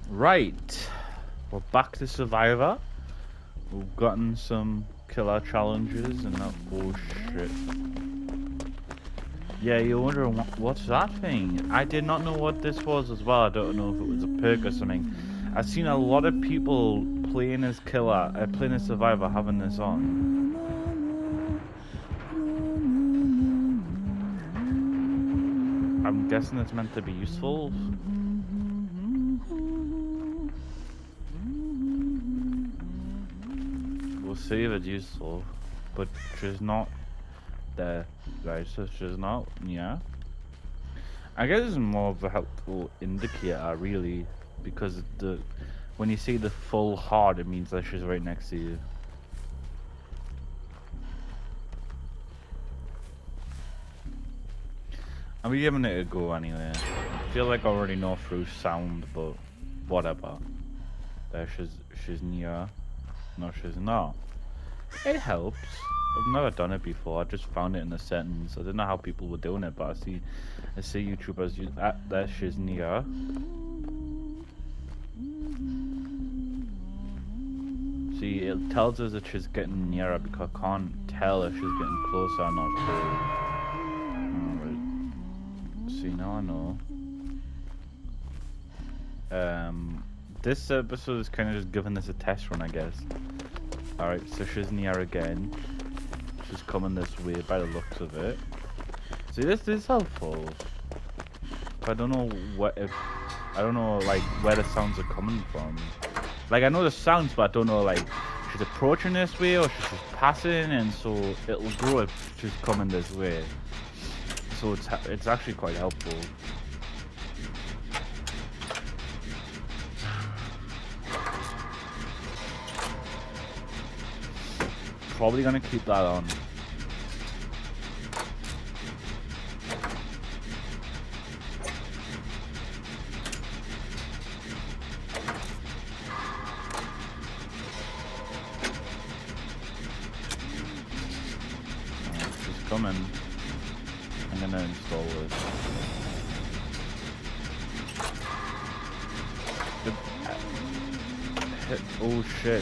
Right, we're back to Survivor. We've gotten some killer challenges and that bullshit. Yeah, you're wondering what's that thing? I did not know what this was as well. I don't know if it was a perk or something. I've seen a lot of people playing as killer, playing as Survivor, having this on. I'm guessing it's meant to be useful. We'll see if it's useful, but she's not there, right? So she's not, yeah. I guess it's more of a helpful indicator, really, because when you see the full heart, it means that she's right next to you. I'm giving it a go anyway. I feel like I already know through sound, but whatever. There, she's near. No, she's not. It helps. I've never done it before. I just found it in the settings. I didn't know how people were doing it, but I see YouTubers use there. She's near. See, it tells us that she's getting nearer because I can't tell if she's getting closer or not. See, now I know. This episode is kind of just giving this a test run, I guess. Alright, so she's near again. She's coming this way by the looks of it. See, this is helpful. I don't know I don't know, like, where the sounds are coming from. Like, I know the sounds, but I don't know, like, she's approaching this way or she's just passing, and so it'll grow if she's coming this way. So it's actually quite helpful. Probably gonna keep that on. She's coming. I'm gonna install it. Oh shit.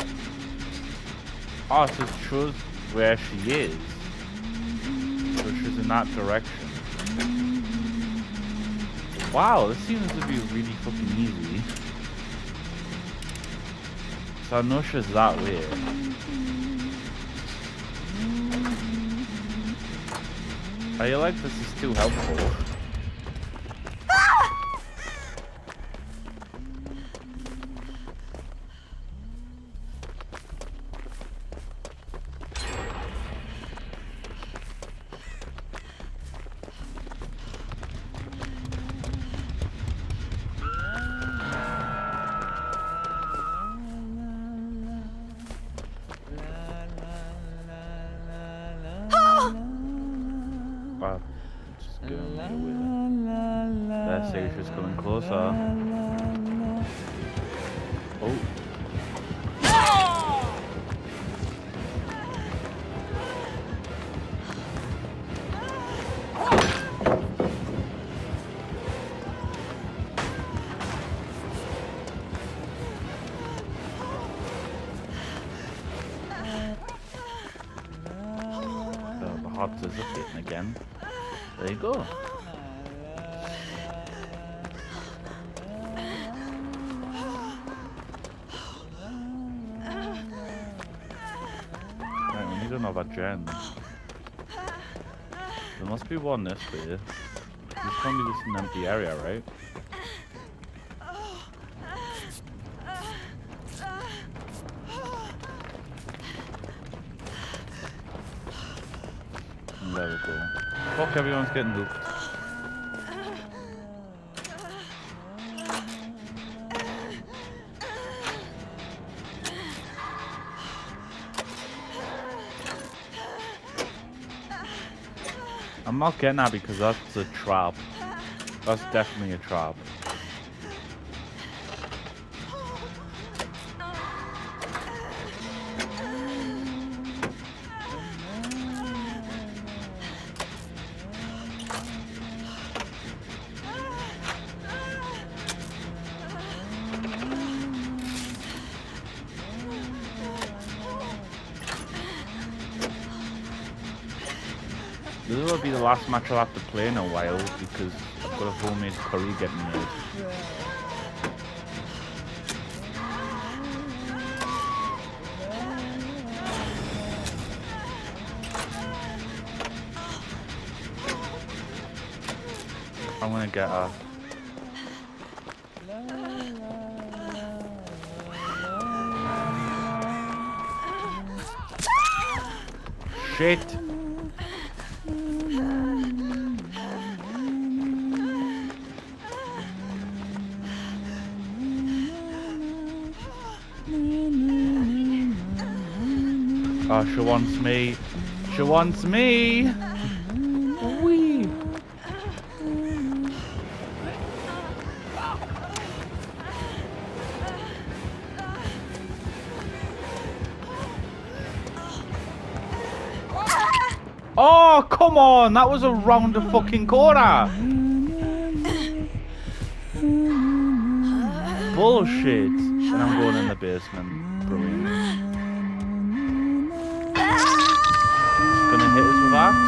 Oh, so it shows where she is. So she's in that direction. Wow, this seems to be really fucking easy. So I know she's that way. I feel like this is too helpful. Let's see if she's coming closer. Oh. The hearts is hitting again. There you go. Another gen. There must be one this way. This can't be just an empty area, right? There we go. Fuck, everyone's getting looped. I'm not getting that because that's a trap. That's definitely a trap. This will be the last match I'll have to play in a while because I've got a homemade curry getting made. I'm gonna get her. Shit! Oh, she wants me. She wants me! Wee! Oh, come on! That was around the fucking corner! Bullshit! And I'm going in the basement. Brilliant. Gonna hit us with axe?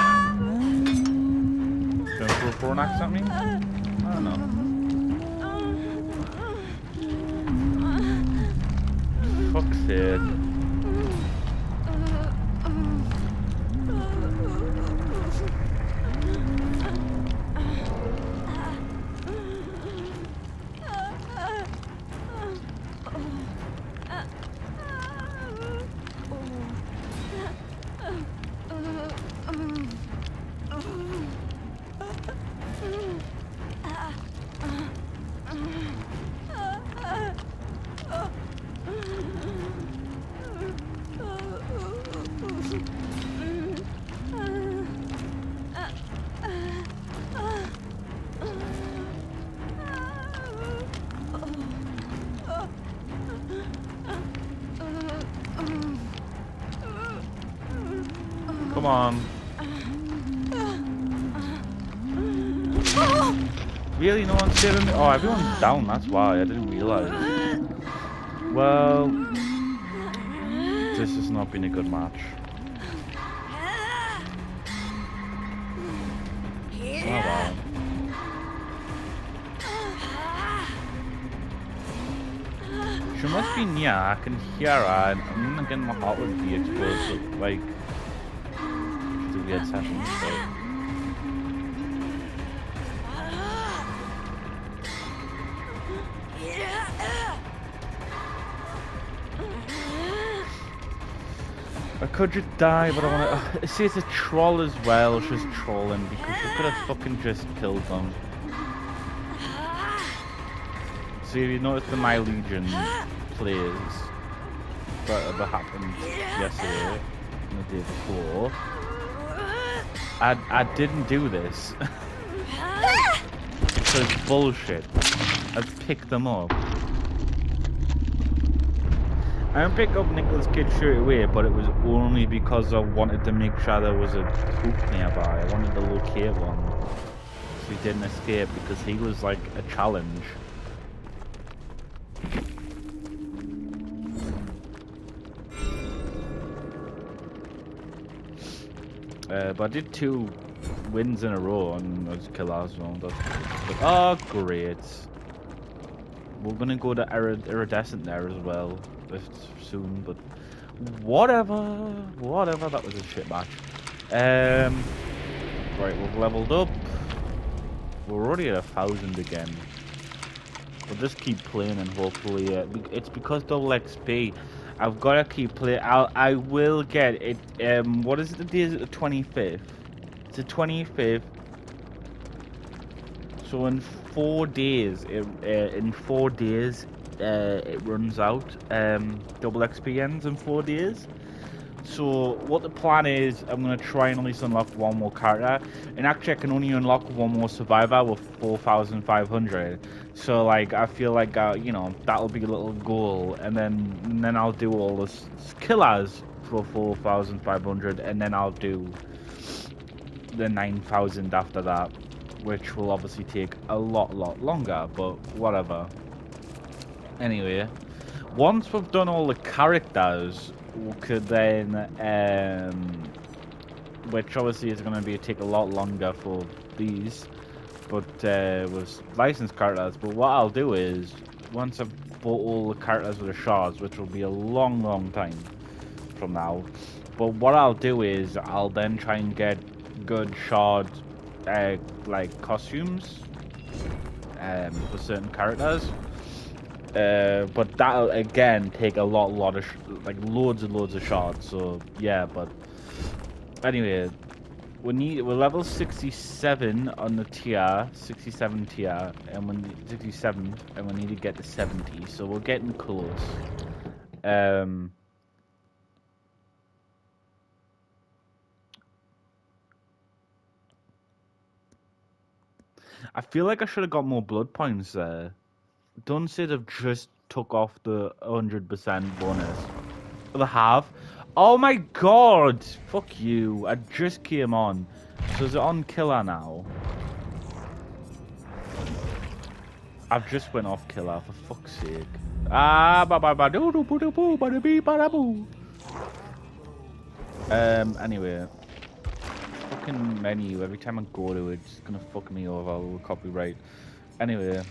Gonna throw an axe at me? I don't know. Fuck's sake. Come on. Really? No one's saving me? Oh, everyone's down, that's why. I didn't realise. Well, this has not been a good match. Oh, wow. She must be near. I can hear her. And I'm thinking my heart would be exposed, but, like, it's a weird session, so. I could just die, but I want to. See, it's a troll as well. She's trolling because she could have fucking just killed them. See, you notice the My Legion plays that happened yesterday and the day before. I didn't do this. So it's bullshit. I picked them up. I didn't pick up Nicolas Cage straight away, but it was only because I wanted to make sure there was a hook nearby. I wanted to locate one, so he didn't escape because he was like a challenge. But I did 2 wins in a row and I just killed last one. That's good. Oh, great. We're gonna go to Iridescent there as well soon, but whatever. That was a shit match. Right, we've leveled up. We're already at 1,000 again. We'll just keep playing and hopefully it's because double XP. I've got to keep playing. I will get it. What is it? The day is it the 25th? It's the 25th. So in 4 days, it runs out. Double XP ends in 4 days. So what the plan is, I'm gonna try and at least unlock 1 more character. And actually, I can only unlock 1 more survivor with 4,500. So like, I feel like you know, that'll be a little goal, and then I'll do all the killers for 4,500, and then I'll do the 9,000 after that, which will obviously take a lot longer, but whatever. Anyway, once we've done all the characters, we could then which obviously is going to take a lot longer for these, but with licensed characters. But what I'll do is, once I've bought all the characters with the shards, which will be a long time from now, but what I'll do is I'll then try and get good shard like costumes for certain characters. But that'll again take a lot of like loads and loads of shards. So yeah, but anyway, we're level 67 on the tier, 67 tier, and we need 67, and we need to get to 70. So we're getting close. I feel like I should have got more blood points there. Don't say they've just took off the 100% bonus. They have. Oh my god! Fuck you. I just came on. So is it on killer now? I've just went off killer, for fuck's sake. Ah, ba ba ba doo doo boo doo boo ba da bee ba da boo. Anyway. Fucking menu, every time I go to it, it's gonna fuck me over with copyright. Anyway.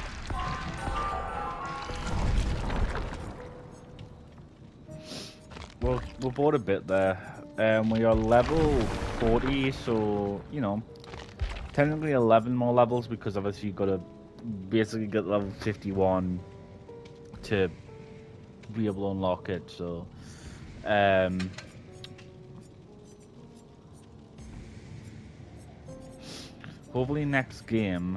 Well, we're bored a bit there. We are level 40, so, you know, technically 11 more levels because obviously you've got to basically get level 51 to be able to unlock it, so, hopefully next game,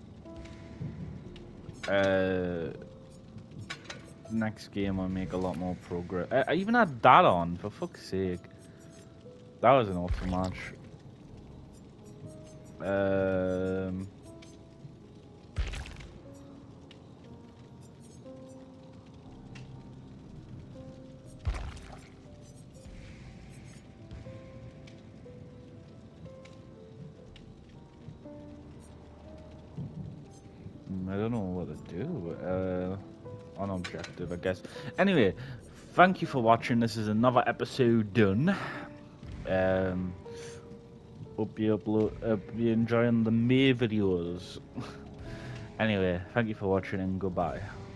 I'll make a lot more progress. I even had that on, for fuck's sake. That was an awesome match. I don't know what to do. On objective, I guess. Anyway, thank you for watching. This is another episode done. Hope you're enjoying the May videos. Anyway, thank you for watching and goodbye.